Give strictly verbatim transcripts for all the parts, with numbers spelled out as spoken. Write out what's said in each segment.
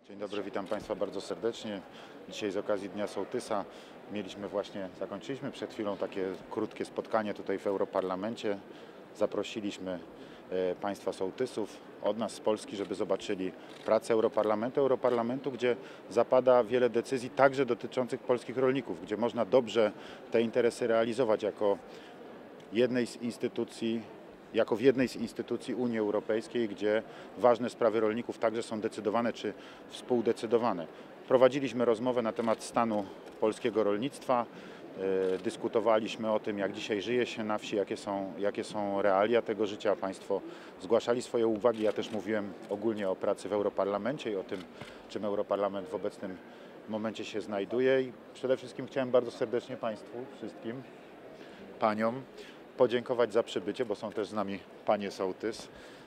Dzień dobry, witam Państwa bardzo serdecznie. Dzisiaj z okazji Dnia Sołtysa mieliśmy właśnie, zakończyliśmy przed chwilą takie krótkie spotkanie tutaj w Europarlamencie. Zaprosiliśmy e, Państwa sołtysów od nas z Polski, żeby zobaczyli pracę Europarlamentu, Europarlamentu, gdzie zapada wiele decyzji także dotyczących polskich rolników, gdzie można dobrze te interesy realizować jako jednej z instytucji jako w jednej z instytucji Unii Europejskiej, gdzie ważne sprawy rolników także są decydowane czy współdecydowane. Prowadziliśmy rozmowę na temat stanu polskiego rolnictwa, e, dyskutowaliśmy o tym, jak dzisiaj żyje się na wsi, jakie są, jakie są realia tego życia. Państwo zgłaszali swoje uwagi, ja też mówiłem ogólnie o pracy w Europarlamencie i o tym, czym Europarlament w obecnym momencie się znajduje i przede wszystkim chciałem bardzo serdecznie Państwu wszystkim, Paniom, podziękować za przybycie, bo są też z nami panie sołtys.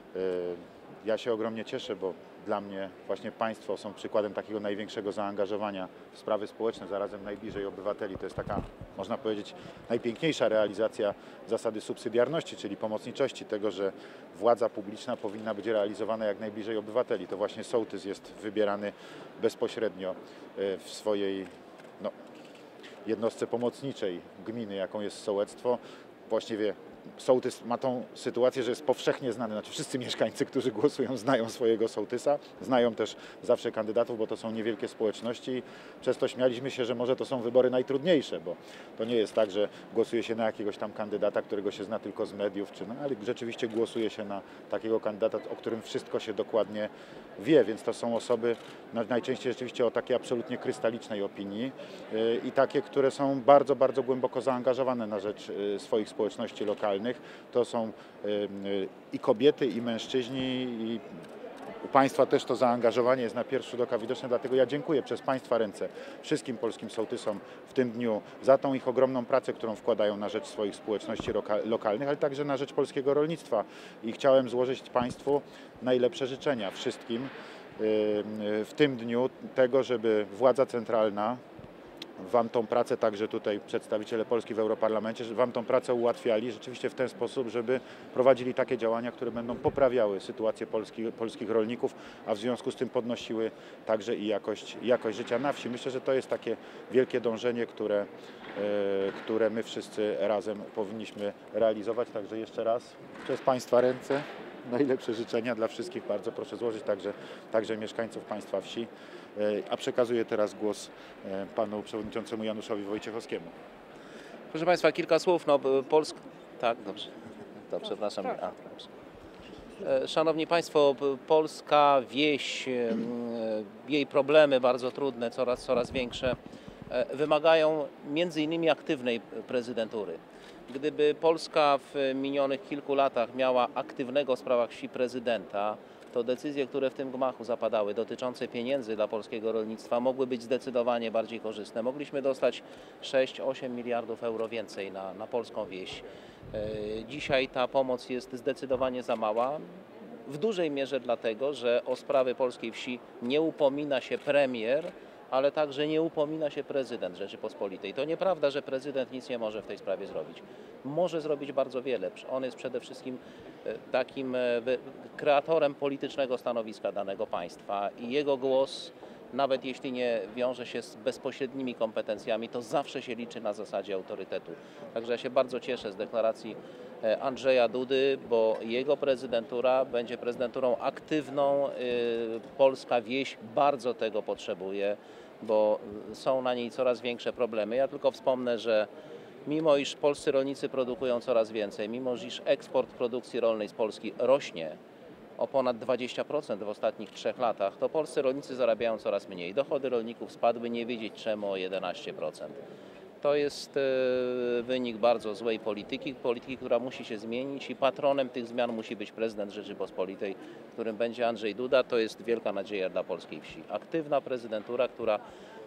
Ja się ogromnie cieszę, bo dla mnie właśnie Państwo są przykładem takiego największego zaangażowania w sprawy społeczne, zarazem najbliżej obywateli. To jest taka, można powiedzieć, najpiękniejsza realizacja zasady subsydiarności, czyli pomocniczości, tego, że władza publiczna powinna być realizowana jak najbliżej obywateli. To właśnie sołtys jest wybierany bezpośrednio w swojej no, jednostce pomocniczej gminy, jaką jest sołectwo. Właściwie sołtys ma tą sytuację, że jest powszechnie znany, znaczy wszyscy mieszkańcy, którzy głosują, znają swojego sołtysa, znają też zawsze kandydatów, bo to są niewielkie społeczności. Przez to śmialiśmy się, że może to są wybory najtrudniejsze, bo to nie jest tak, że głosuje się na jakiegoś tam kandydata, którego się zna tylko z mediów, czy no, ale rzeczywiście głosuje się na takiego kandydata, o którym wszystko się dokładnie wie, więc to są osoby najczęściej rzeczywiście o takiej absolutnie krystalicznej opinii i takie, które są bardzo, bardzo głęboko zaangażowane na rzecz swoich społeczności lokalnych. To są i kobiety, i mężczyźni, i u Państwa też to zaangażowanie jest na pierwszy rzut oka widoczne, dlatego ja dziękuję przez Państwa ręce wszystkim polskim sołtysom w tym dniu za tą ich ogromną pracę, którą wkładają na rzecz swoich społeczności lokalnych, ale także na rzecz polskiego rolnictwa i chciałem złożyć Państwu najlepsze życzenia wszystkim w tym dniu tego, żeby władza centralna Wam tą pracę, także tutaj przedstawiciele Polski w Europarlamencie, żeby Wam tą pracę ułatwiali rzeczywiście w ten sposób, żeby prowadzili takie działania, które będą poprawiały sytuację polskich, polskich rolników, a w związku z tym podnosiły także i jakość, jakość życia na wsi. Myślę, że to jest takie wielkie dążenie, które, e, które my wszyscy razem powinniśmy realizować. Także jeszcze raz przez Państwa ręce najlepsze życzenia dla wszystkich. Bardzo proszę złożyć także, także mieszkańców Państwa wsi. A przekazuję teraz głos panu przewodniczącemu Januszowi Wojciechowskiemu. Proszę Państwa, kilka słów. No, Polska... Tak, dobrze. To przepraszam. A, dobrze. Szanowni Państwo, polska wieś, jej problemy bardzo trudne, coraz, coraz większe, wymagają między innymi aktywnej prezydentury. Gdyby Polska w minionych kilku latach miała aktywnego w sprawach wsi prezydenta, to decyzje, które w tym gmachu zapadały dotyczące pieniędzy dla polskiego rolnictwa mogły być zdecydowanie bardziej korzystne. Mogliśmy dostać sześć osiem miliardów euro więcej na, na polską wieś. Dzisiaj ta pomoc jest zdecydowanie za mała. W dużej mierze dlatego, że o sprawy polskiej wsi nie upomina się premier, ale także nie upomina się prezydent Rzeczypospolitej. To nieprawda, że prezydent nic nie może w tej sprawie zrobić. Może zrobić bardzo wiele. On jest przede wszystkim takim kreatorem politycznego stanowiska danego państwa i jego głos, nawet jeśli nie wiąże się z bezpośrednimi kompetencjami, to zawsze się liczy na zasadzie autorytetu. Także ja się bardzo cieszę z deklaracji Andrzeja Dudy, bo jego prezydentura będzie prezydenturą aktywną. Polska wieś bardzo tego potrzebuje, bo są na niej coraz większe problemy. Ja tylko wspomnę, że mimo iż polscy rolnicy produkują coraz więcej, mimo iż eksport produkcji rolnej z Polski rośnie o ponad dwadzieścia procent w ostatnich trzech latach, to polscy rolnicy zarabiają coraz mniej. Dochody rolników spadły, nie wiedzieć czemu, o jedenaście procent. To jest wynik bardzo złej polityki, polityki, która musi się zmienić i patronem tych zmian musi być prezydent Rzeczypospolitej, którym będzie Andrzej Duda. To jest wielka nadzieja dla polskiej wsi. Aktywna prezydentura, która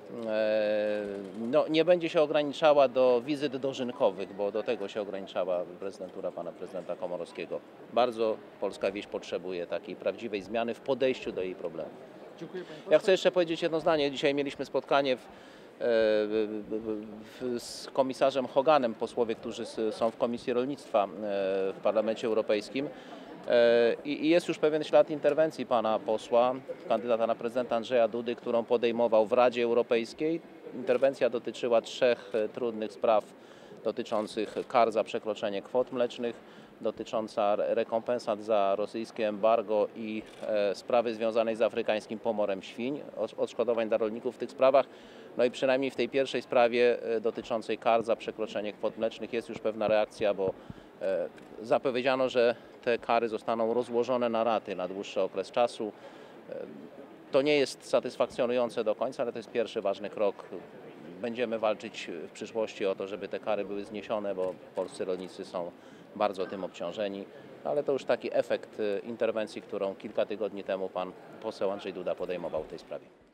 no, nie będzie się ograniczała do wizyt dożynkowych, bo do tego się ograniczała prezydentura pana prezydenta Komorowskiego. Bardzo polska wieś potrzebuje takiej prawdziwej zmiany w podejściu do jej problemów. Dziękuję, panie pośle. Ja chcę jeszcze powiedzieć jedno zdanie. Dzisiaj mieliśmy spotkanie w, w, z komisarzem Hoganem, posłowie, którzy są w Komisji Rolnictwa w Parlamencie Europejskim. I i jest już pewien ślad interwencji pana posła, kandydata na prezydenta Andrzeja Dudy, którą podejmował w Radzie Europejskiej. Interwencja dotyczyła trzech e, trudnych spraw dotyczących kar za przekroczenie kwot mlecznych, dotycząca re- rekompensat za rosyjskie embargo i e, sprawy związanej z afrykańskim pomorem świń, od- odszkodowań dla rolników w tych sprawach. No i przynajmniej w tej pierwszej sprawie e, dotyczącej kar za przekroczenie kwot mlecznych jest już pewna reakcja, bo e, zapowiedziano, że te kary zostaną rozłożone na raty na dłuższy okres czasu. E, To nie jest satysfakcjonujące do końca, ale to jest pierwszy ważny krok. Będziemy walczyć w przyszłości o to, żeby te kary były zniesione, bo polscy rolnicy są bardzo tym obciążeni. Ale to już taki efekt e, interwencji, którą kilka tygodni temu pan poseł Andrzej Duda podejmował w tej sprawie.